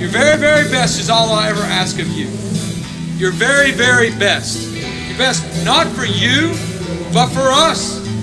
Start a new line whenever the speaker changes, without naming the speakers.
Your very, very best is all I ever ask of you. Your very, very best. Your best not for you, but for us.